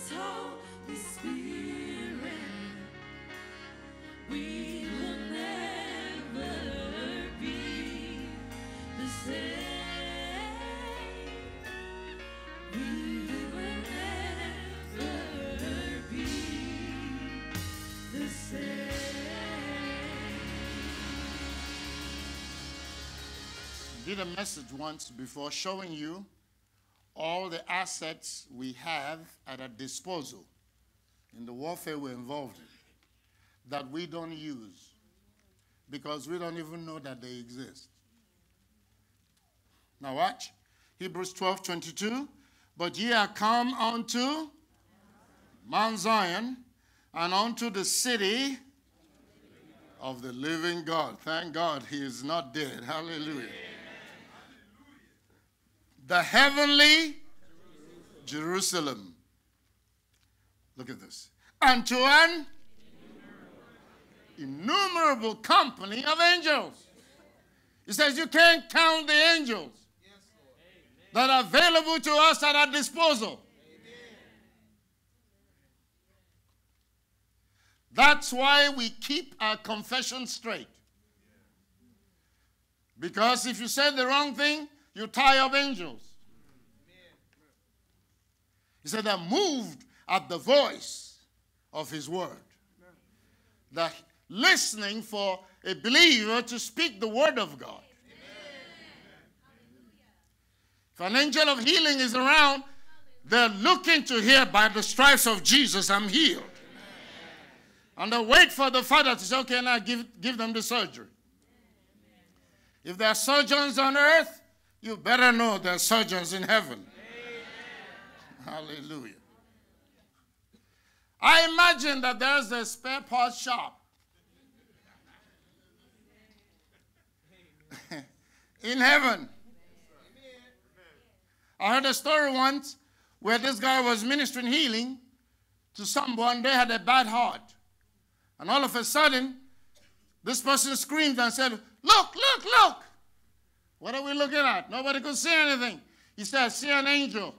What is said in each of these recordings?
Holy Spirit, we will never be the same. We will never be the same. I did a message once before showing you all the assets we have at our disposal in the warfare we're involved in that we don't use because we don't even know that they exist. Now watch. Hebrews 12:22. But ye are come unto Mount Zion and unto the city of the living God. Thank God he is not dead. Hallelujah. The heavenly Jerusalem. Look at this. Unto an innumerable company of angels. He says you can't count the angels that are available to us at our disposal. That's why we keep our confession straight. Because if you say the wrong thing, you tie up angels. He said they're moved at the voice of his word. They're listening for a believer to speak the word of God. If an angel of healing is around, they're looking to hear, by the stripes of Jesus, I'm healed. And they wait for the Father to say, okay, now give them the surgery. If there are surgeons on earth, you better know there are surgeons in heaven. Hallelujah. I imagine that there's a spare parts shop in heaven. I heard a story once where this guy was ministering healing to someone. They had a bad heart. And all of a sudden, this person screamed and said, look, look, look. What are we looking at? Nobody could see anything. He said, I see an angel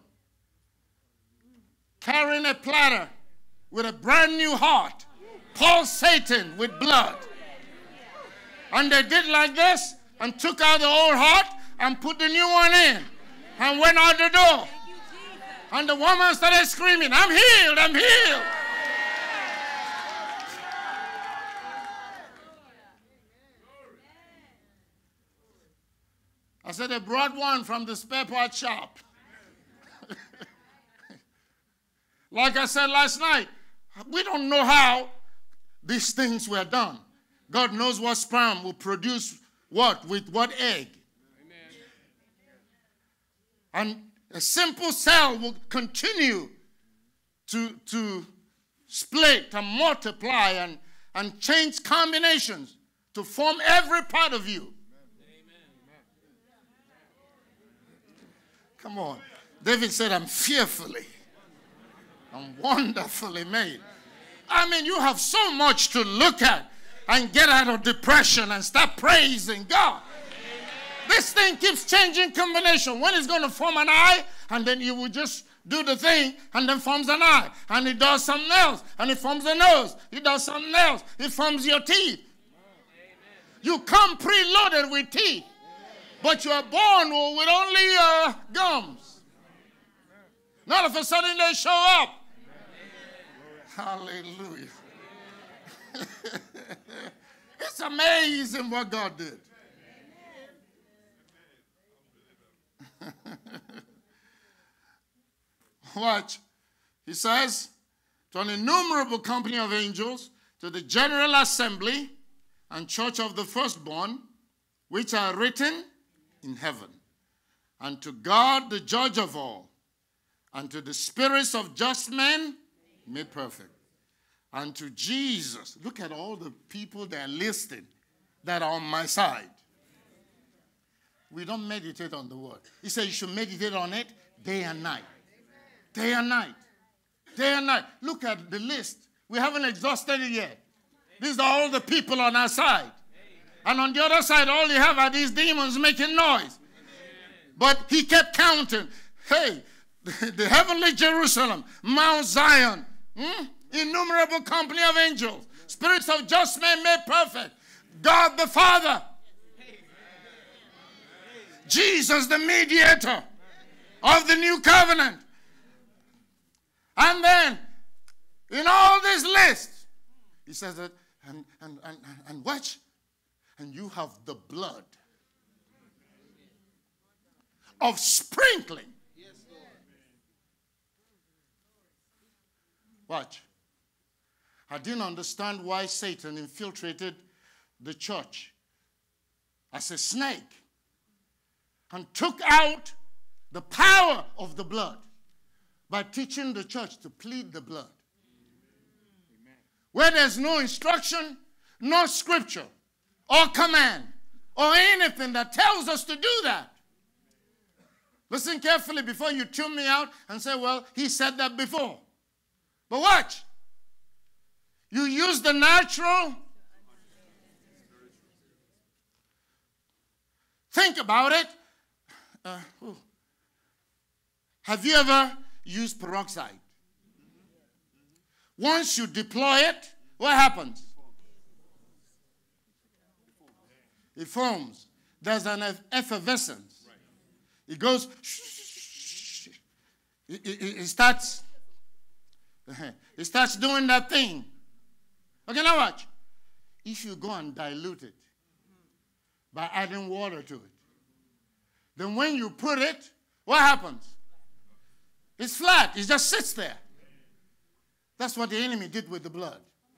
carrying a platter with a brand new heart, pulsating with blood. And they did like this and took out the old heart and put the new one in and went out the door. And the woman started screaming, I'm healed, I'm healed. I said, they brought one from the spare part shop. Like I said last night, we don't know how these things were done. God knows what sperm will produce what, with what egg. Amen. And a simple cell will continue to split and multiply and change combinations to form every part of you. Come on. David said, I'm fearfully and wonderfully made. I mean, you have so much to look at and get out of depression and start praising God. This thing keeps changing combination. When it's going to form an eye, and then you will just do the thing, and then forms an eye. And it does something else. And it forms a nose. It does something else. It forms your teeth. You come preloaded with teeth. But you are born with only gums. Now all of a sudden they show up. Hallelujah. It's amazing what God did. Watch. He says, to an innumerable company of angels, to the general assembly and church of the firstborn, which are written in heaven, and to God the judge of all, and to the spirits of just men made perfect, and to Jesus. Look at all the people that are listed that are on my side. We don't meditate on the word. He said you should meditate on it day and night. Day and night. Day and night. Look at the list. We haven't exhausted it yet. These are all the people on our side. And on the other side, all you have are these demons making noise. But he kept counting. Hey, the heavenly Jerusalem, Mount Zion, innumerable company of angels, spirits of just men made perfect, God the Father, Jesus the mediator of the new covenant. And then, in all this list, he says that, and watch, and you have the blood of sprinkling. Watch. I didn't understand why Satan infiltrated the church as a snake and took out the power of the blood by teaching the church to plead the blood. Where there's no instruction, no scripture, or command, or anything that tells us to do that. Listen carefully before you tune me out and say, well, he said that before. But watch. You use the natural. Think about it. Have you ever used peroxide? Once you deploy it, what happens? It foams. There's an effervescence. It goes, it starts doing that thing. Okay, now watch. If you go and dilute it by adding water to it, then when you put it, what happens? It's flat. It just sits there. That's what the enemy did with the blood.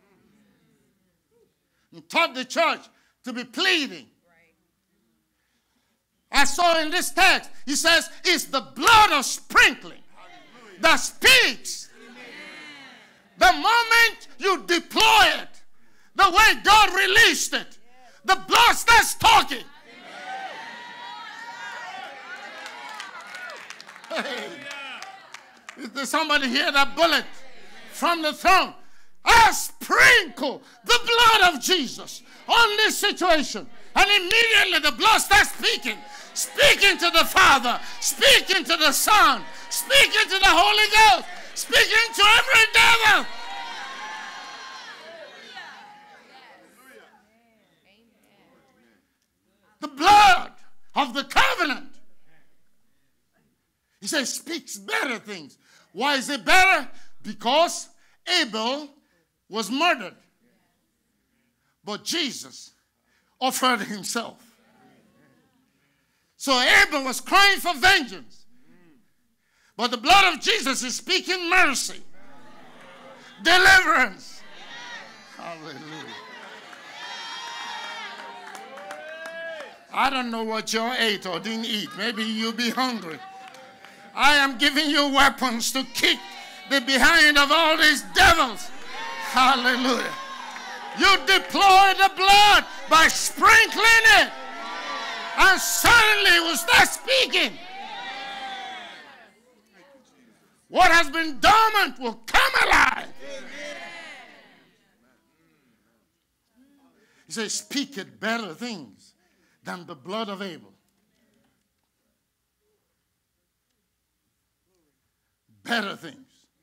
He taught the church to be pleading. I saw in this text, he says, it's the blood of sprinkling that speaks. The moment you deploy it, the way God released it, the blood starts talking. Hey, did somebody hear that bullet from the throne? I sprinkle the blood of Jesus on this situation. And immediately the blood starts speaking. Speaking to the Father. Speaking to the Son. Speaking to the Holy Ghost. Speaking to every devil. The blood of the covenant. He says speaks better things. Why is it better? Because Abel was murdered. But Jesus offered himself. So Abel was crying for vengeance. But the blood of Jesus is speaking mercy. Deliverance. Hallelujah. I don't know what you ate or didn't eat. Maybe you'll be hungry. I am giving you weapons to kick the behind of all these devils. Hallelujah. You deploy the blood by sprinkling it. And suddenly it will start speaking. What has been dormant will come alive. He says, speak it better things than the blood of Abel. Better things.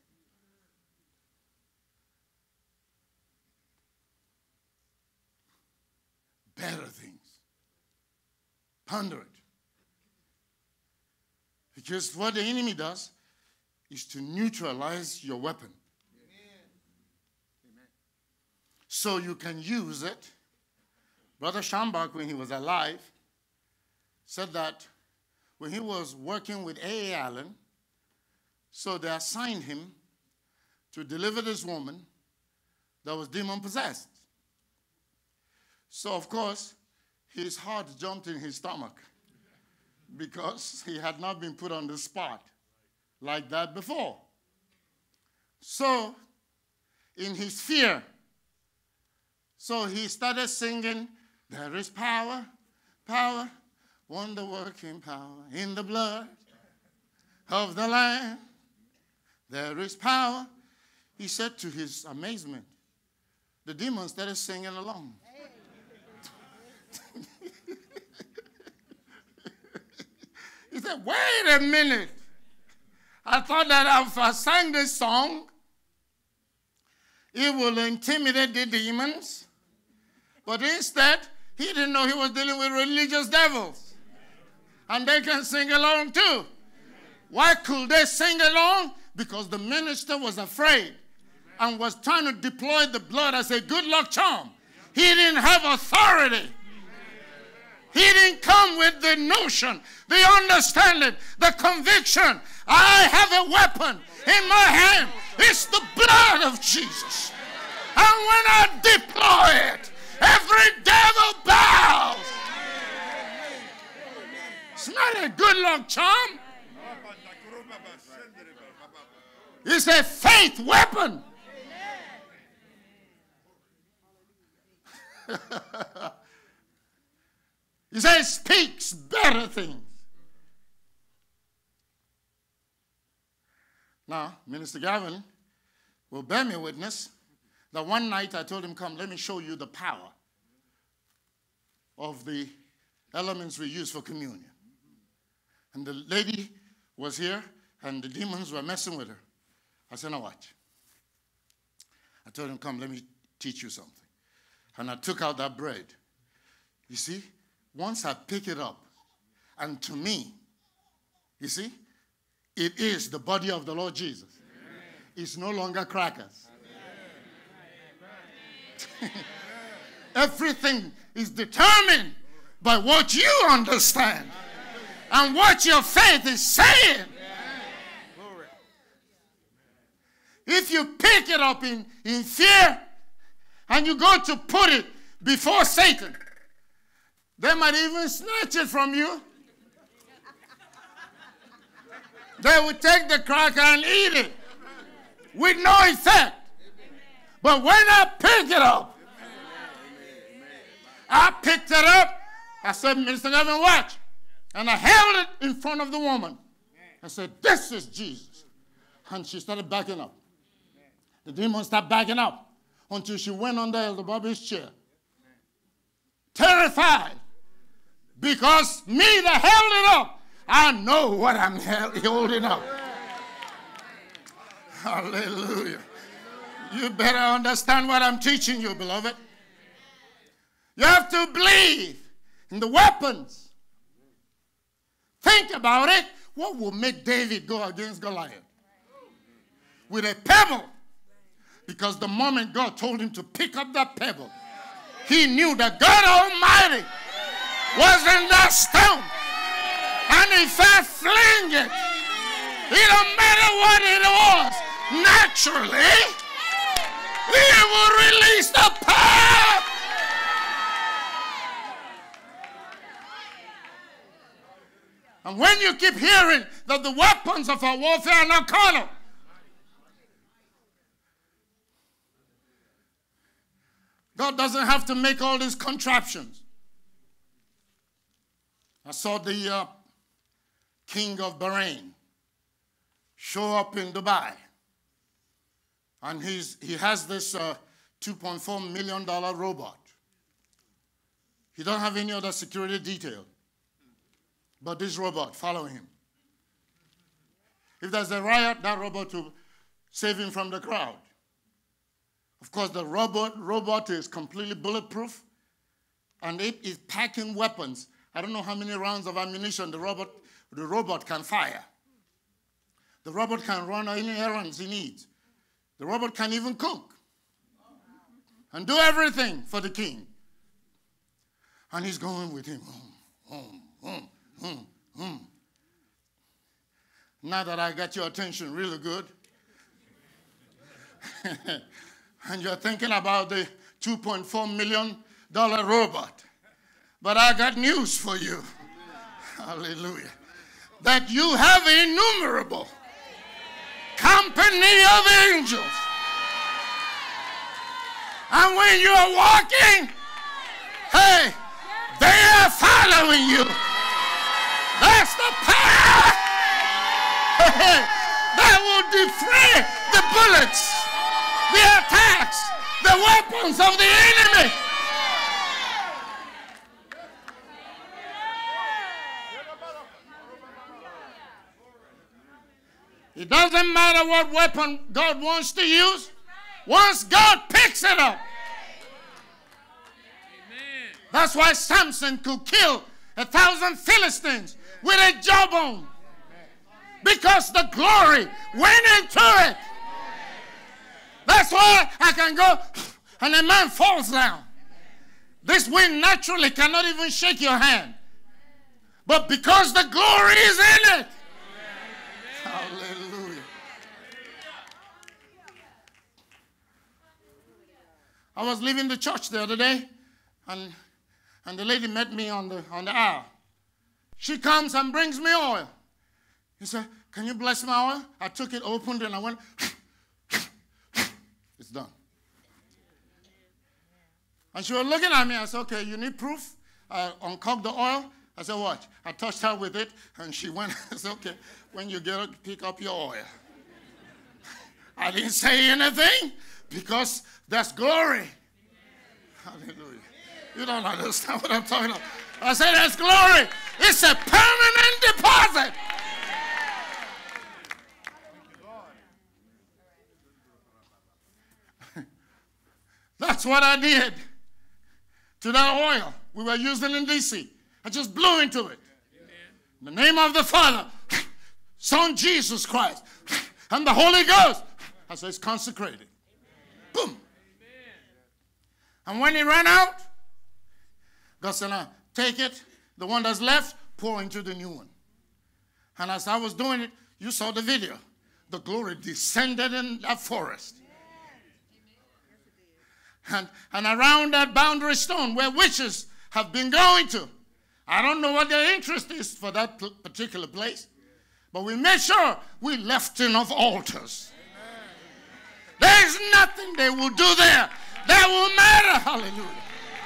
Better things. Ponder it. Because what the enemy does is to neutralize your weapon. Amen. So you can use it. Brother Schambach, when he was alive, said that when he was working with A.A. Allen, so they assigned him to deliver this woman that was demon-possessed. So, of course, his heart jumped in his stomach because he had not been put on the spot like that before. So, in his fear, so he started singing, there is power, power, wonder-working power in the blood of the Lamb. There is power. He said to his amazement, the demon started singing along. He said, wait a minute. I thought that if I sang this song, it will intimidate the demons. But instead, he didn't know he was dealing with religious devils. And they can sing along too. Why could they sing along? Because the minister was afraid and was trying to deploy the blood as a good luck charm. He didn't have authority. He didn't come with the notion, the understanding, the conviction. I have a weapon in my hand. It's the blood of Jesus. And when I deploy it, every devil bows. It's not a good luck charm. It's a faith weapon. He says, speaks better things. Now, Minister Gavin will bear me witness that one night I told him, come, let me show you the power of the elements we use for communion. And the lady was here, and the demons were messing with her. I said, now watch. I told him, come, let me teach you something. And I took out that bread. You see, once I pick it up, and to me, you see, it is the body of the Lord Jesus. Amen. It's no longer crackers. Everything is determined by what you understand and what your faith is saying. If you pick it up in fear and you go to put it before Satan, they might even snatch it from you. They would take the cracker and eat it with no effect. But when I picked it up, I picked it up. I said, Minister Gavin, watch. And I held it in front of the woman. I said, this is Jesus. And she started backing up. The demon started backing up until she went under Elder Bobby's chair. Terrified. Because me that held it up, I know what I'm holding up. Hallelujah. You better understand what I'm teaching you, beloved. You have to believe in the weapons. Think about it. What will make David go against Goliath? With a pebble. Because the moment God told him to pick up that pebble, he knew that God Almighty was in that stone. And if I fling it, it don't matter what it was, naturally, he will release the power. And when you keep hearing that the weapons of our warfare are not carnal, God doesn't have to make all these contraptions. I saw the king of Bahrain show up in Dubai. And he has this $2.4 million robot. He don't have any other security detail but this robot following him. If there's a riot, that robot will save him from the crowd. Of course, the robot is completely bulletproof, and it is packing weapons. I don't know how many rounds of ammunition the robot can fire. The robot can run any errands he needs. The robot can even cook and do everything for the king. And he's going with him. Now that I got your attention really good, and you're thinking about the $2.4 million robot. But I got news for you. Hallelujah. That you have innumerable company of angels. And when you're walking, hey, they are following you. That's the power that will defray the bullets, the attacks, the weapons of the enemy. It doesn't matter what weapon God wants to use. Once God picks it up. That's why Samson could kill 1,000 Philistines with a jawbone. Because the glory went into it. That's why I can go and a man falls down. This wind naturally cannot even shake your hand. But because the glory is in it. Hallelujah. I was leaving the church the other day, and the lady met me on the aisle. She comes and brings me oil. He said, "Can you bless my oil?" I took it, opened it, and I went, it's done. And she was looking at me. I said, "Okay, you need proof?" I uncorked the oil. I said, "Watch." I touched her with it, and she went. I said, "Okay, when you get it, pick up your oil." I didn't say anything because that's glory. Hallelujah. You don't understand what I'm talking about. I said that's glory. It's a permanent deposit. That's what I did to that oil we were using in D.C. I just blew into it. In the name of the Father, Son Jesus Christ, and the Holy Ghost. I said it's consecrated. Boom. And when it ran out, God said, "Now take it, the one that's left, pour into the new one." And as I was doing it, you saw the video. The glory descended in that forest. And around that boundary stone where witches have been going to. I don't know what their interest is for that particular place. But we made sure we left enough altars. There's nothing they will do there that will matter. Hallelujah.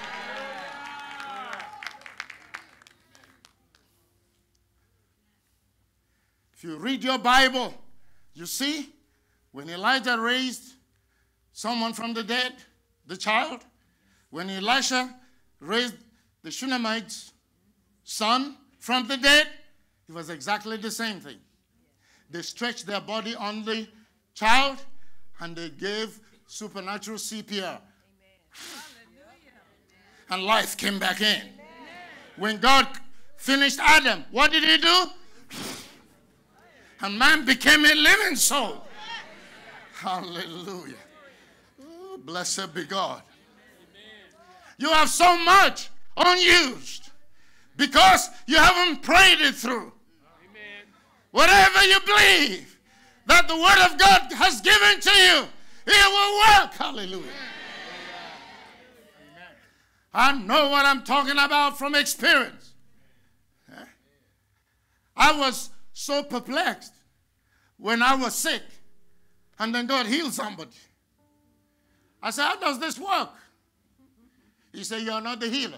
If you read your Bible, you see when Elijah raised someone from the dead, the child, when Elisha raised the Shunammite's son from the dead, it was exactly the same thing. They stretched their body on the child and they gave supernatural CPR. And life came back in. When God finished Adam, what did he do? And man became a living soul. Hallelujah. Oh, blessed be God. You have so much unused because you haven't prayed it through. Whatever you believe that the Word of God has given to you, it will work. Hallelujah. I know what I'm talking about from experience. I was so perplexed when I was sick and then God healed somebody. I said, how does this work? He said, you're not the healer.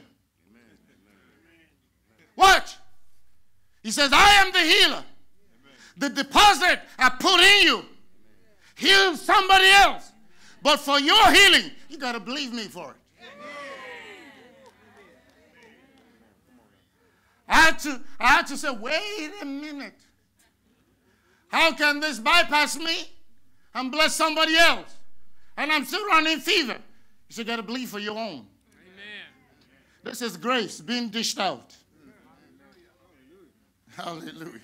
Watch. He says, I am the healer. The deposit I put in you heals somebody else. But for your healing, you got to believe me for it. I had to say, wait a minute. How can this bypass me and bless somebody else? And I'm still running fever. You should got to believe for your own. Amen. This is grace being dished out. Hallelujah.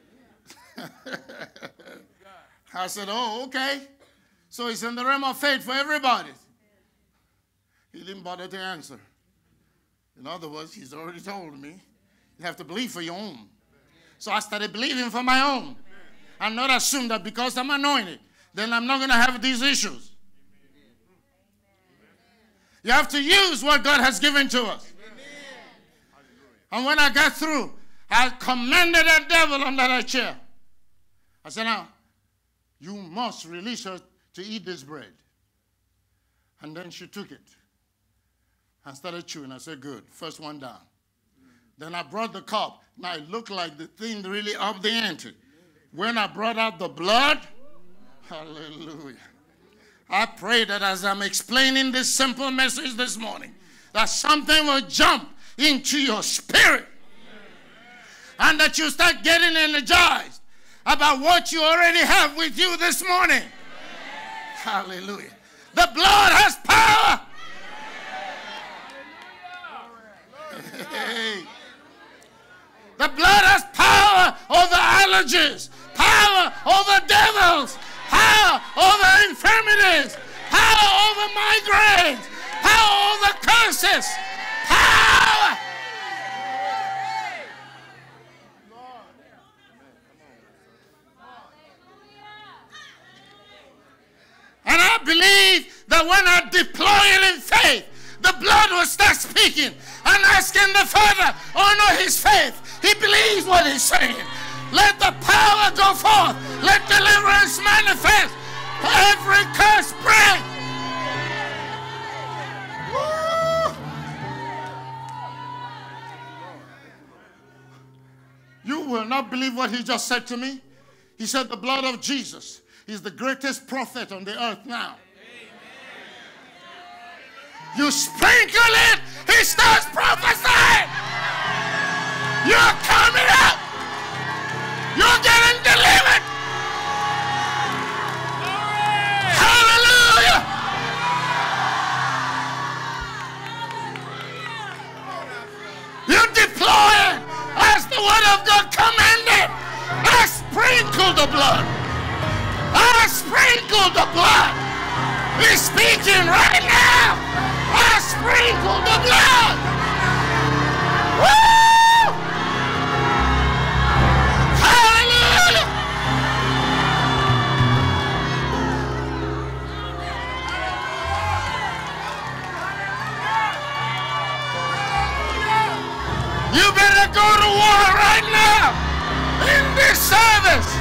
I said, oh, okay. So it's in the realm of faith for everybody. He didn't bother to answer. In other words, he's already told me, you have to believe for your own. So I started believing for my own. And not assume that because I'm anointed, then I'm not going to have these issues. You have to use what God has given to us. And when I got through, I commanded that devil under that chair. I said, now, you must release her to eat this bread. And then she took it and started chewing. I said, good, first one down. Then I brought the cup. Now it looked like the thing really upped the ante. When I brought out the blood, hallelujah. I pray that as I'm explaining this simple message this morning, that something will jump into your spirit. And that you start getting energized. about what you already have with you this morning. Hallelujah. The blood has power. Hey. The blood has power over allergies, power over devils, power over infirmities, power over migraines, power over curses, power. And I believe that when I deploy it in faith, the blood will start speaking and asking the Father, honor his faith. He believes what he's saying. Let the power go forth. Let deliverance manifest. Every curse break. Woo! You will not believe what he just said to me. He said the blood of Jesus is the greatest prophet on the earth now. You sprinkle it, he starts prophesying. You're coming up. You're getting delivered. Hallelujah. You deploy it as the word of God commanded. I sprinkle the blood. I sprinkle the blood. He's speaking right now. I sprinkle the blood. Woo! Hallelujah. You better go to war right now in this service.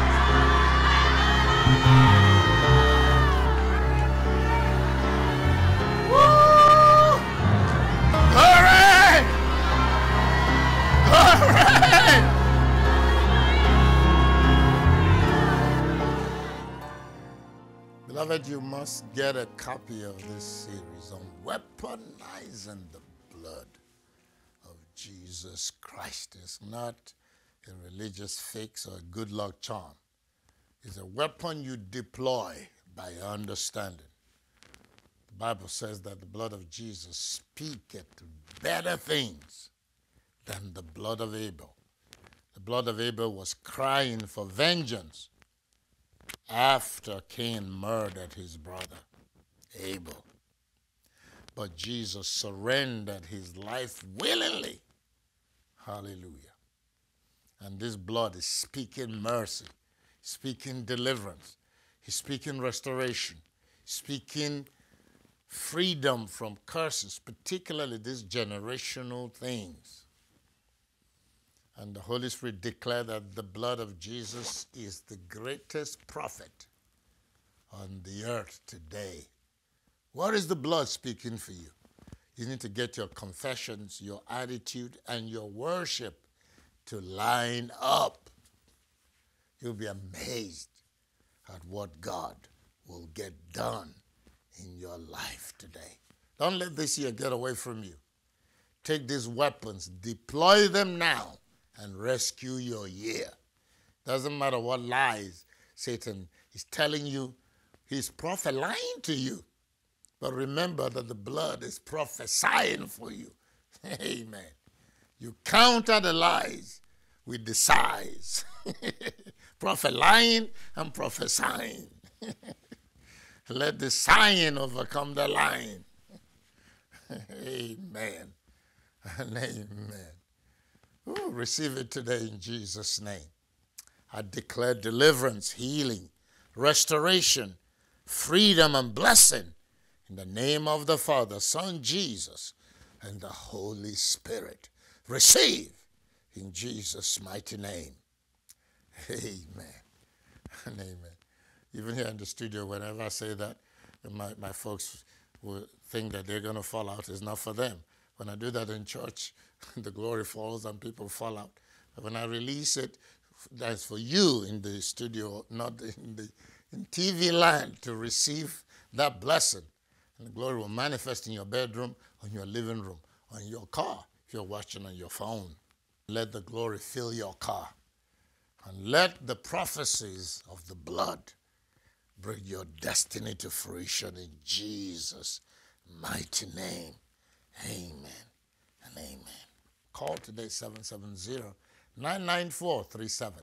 Beloved, you must get a copy of this series on weaponizing the blood of Jesus Christ. It's not a religious fix or a good luck charm. It's a weapon you deploy by understanding. The Bible says that the blood of Jesus speaketh better things than the blood of Abel. The blood of Abel was crying for vengeance after Cain murdered his brother Abel. But Jesus surrendered his life willingly. Hallelujah. And this blood is speaking mercy, speaking deliverance, he's speaking restoration, speaking freedom from curses, particularly these generational things. And the Holy Spirit declared that the blood of Jesus is the greatest prophet on the earth today. What is the blood speaking for you? You need to get your confessions, your attitude, and your worship to line up. You'll be amazed at what God will get done in your life today. Don't let this year get away from you. Take these weapons, deploy them now, and rescue your year. Doesn't matter what lies Satan is telling you. He's prophesying to you. But remember that the blood is prophesying for you. Amen. You counter the lies with the sighs. Prophesying and prophesying. Let the sign overcome the lying. Amen and amen. Ooh, receive it today in Jesus' name. I declare deliverance, healing, restoration, freedom, and blessing in the name of the Father, Son, Jesus, and the Holy Spirit. Receive in Jesus' mighty name. Amen and amen. Even here in the studio, whenever I say that, my folks will think that they're going to fall out. It's not for them. When I do that in church, the glory falls and people fall out. But when I release it, that's for you in the studio, not in TV land, to receive that blessing. And the glory will manifest in your bedroom, on your living room, on your car, if you're watching on your phone. Let the glory fill your car. And let the prophecies of the blood bring your destiny to fruition in Jesus' mighty name. Amen and amen. Call today 770-994-3777.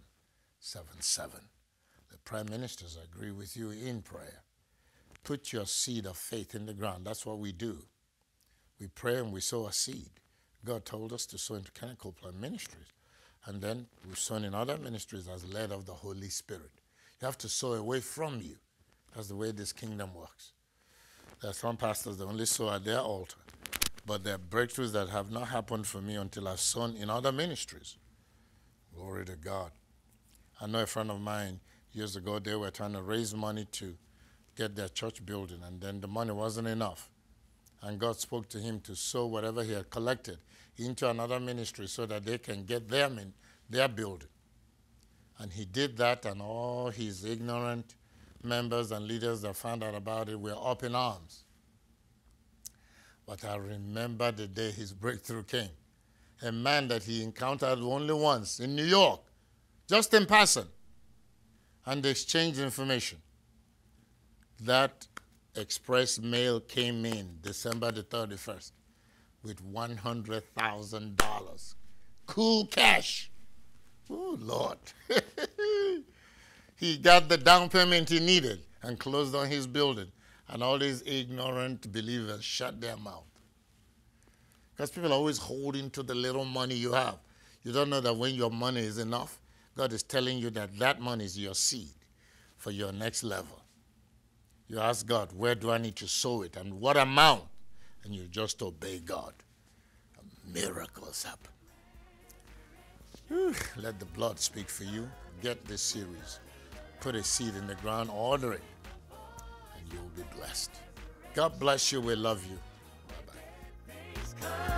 The prime ministers agree with you in prayer. Put your seed of faith in the ground. That's what we do. We pray and we sow a seed. God told us to sow into Kenneth Copeland Ministries. And then we've sown in other ministries as led of the Holy Spirit. You have to sow away from you. That's the way this kingdom works. There are some pastors that only sow at their altar. But there are breakthroughs that have not happened for me until I've sown in other ministries. Glory to God. I know a friend of mine, years ago, they were trying to raise money to get their church building, and then the money wasn't enough. And God spoke to him to sow whatever he had collected into another ministry so that they can get their building. And he did that, and all his ignorant members and leaders that found out about it were up in arms. But I remember the day his breakthrough came. A man that he encountered only once in New York, just in passing, and they exchanged information. That express mail came in December the 31st with $100,000. Cool cash. Oh, Lord. He got the down payment he needed and closed on his building. And all these ignorant believers shut their mouth. Because people are always holding to the little money you have. You don't know that when your money is enough, God is telling you that that money is your seed for your next level. You ask God, where do I need to sow it and what amount? And you just obey God. Miracles happen. Whew. Let the blood speak for you. Get this series. Put a seed in the ground, order it, and you'll be blessed. God bless you. We love you. Bye-bye.